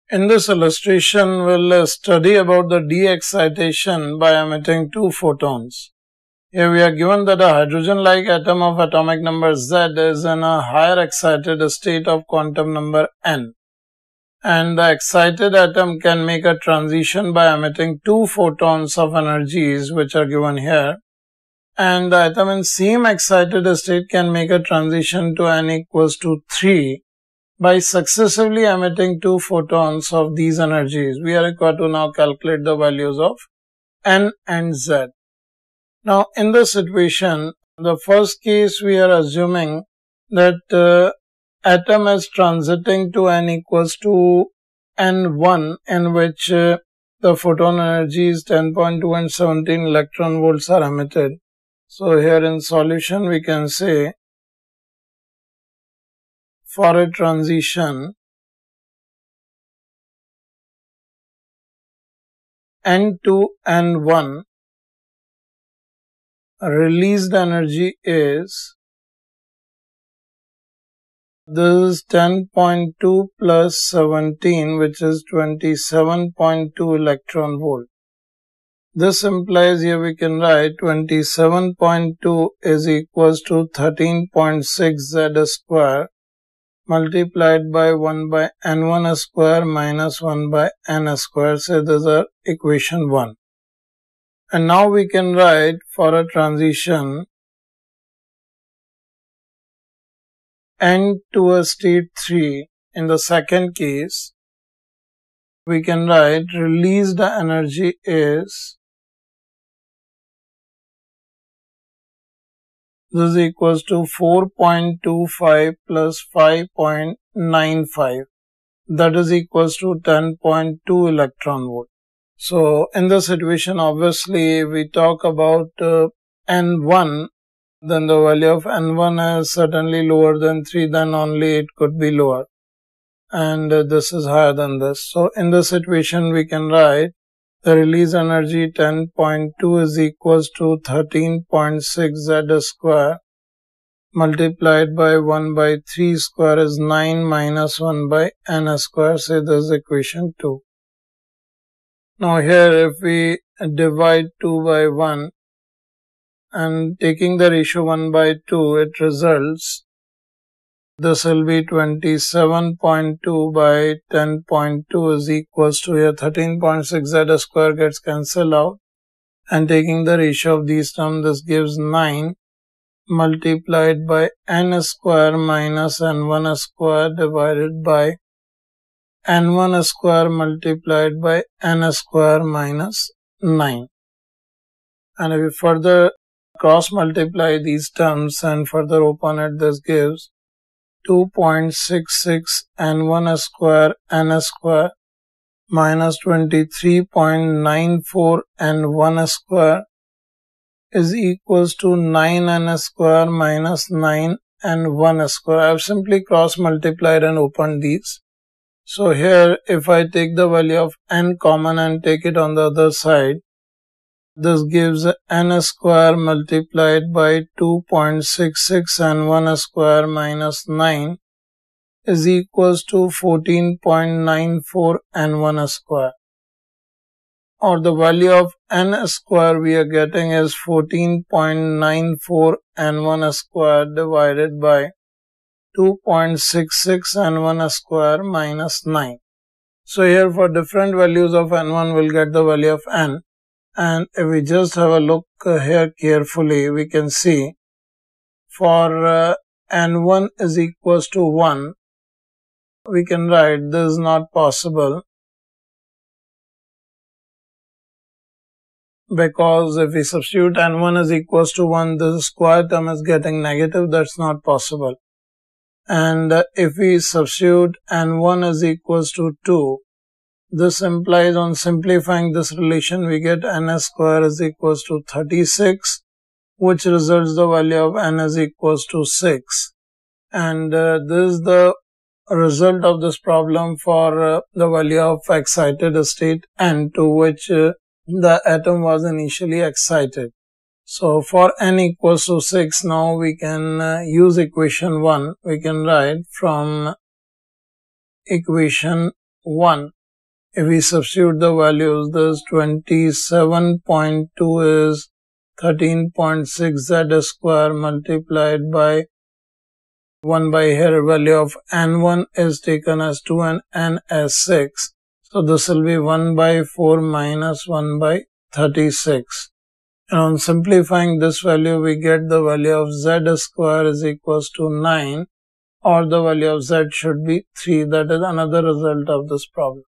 In this illustration, we'll study about the de-excitation by emitting two photons. Here we are given that a hydrogen-like atom of atomic number Z is in a higher excited state of quantum number n. And the excited atom can make a transition by emitting two photons of energies which are given here. And the atom in same excited state can make a transition to n equals to 3 by successively emitting two photons of these energies. We are required to now calculate the values of n and z. Now in this situation, the first case we are assuming that atom is transiting to n equals to n1, in which the photon energy is 10.2 and 17 electron volts are emitted. So here in solution we can say, for a transition n to n1, released energy is, this is 10.2 plus 17, which is 27.2 electron volt. This implies here we can write 27.2 is equals to 13.6 z square multiplied by 1 by n1 square minus 1 by n square. So this is our equation 1. And now we can write for a transition n to a state 3, in the second case, we can write released energy is, this is equals to 4.25 plus 5.95. That is equals to 10.2 electron volt. So in this situation, obviously, we talk about n1, then the value of n1 is certainly lower than 3, then only it could be lower. And this is higher than this. So in this situation, we can write the release energy 10.2 is equals to 13.6 z square multiplied by 1 by 3 square is 9 minus 1 by n square. Say this is equation 2. Now here if we divide 2 by 1 and taking the ratio 1 by 2, it results, this will be 27.2 by 10.2 is equals to, here 13.6 z square gets cancelled out, and taking the ratio of these terms, this gives 9 multiplied by n square minus n1 square divided by n1 square multiplied by n square minus 9. And if we further cross multiply these terms and further open it, this gives 2.66 n1 square n square minus 23.94 n1 square is equals to 9n square minus 9n1 square. I have simply cross multiplied and opened these. So here if I take the value of n common and take it on the other side, this gives n square multiplied by 2.66 n1 square minus 9 is equals to 14.94 n1 square. Or the value of n square we are getting is 14.94 n1 square divided by 2.66 n1 square minus 9. So here for different values of n1 we'll get the value of n. And if we just have a look here carefully, we can see for n1 is equals to 1, we can write this is not possible, because if we substitute n1 is equals to 1, this square term is getting negative, that's not possible. And if we substitute n1 is equals to 2, this implies on simplifying this relation we get n square is equals to 36, which results the value of n is equals to 6. And this is the result of this problem for the value of excited state n to which the atom was initially excited. So for n equals to 6, now we can use equation 1. We can write from equation 1 If we substitute the values, this 27.2 is 13.6 z square multiplied by 1 by here value of n1 is taken as 2 and n as 6. So this will be 1 by 4 minus 1 by 36. And on simplifying this value, we get the value of z square is equals to 9, or the value of z should be 3. That is another result of this problem.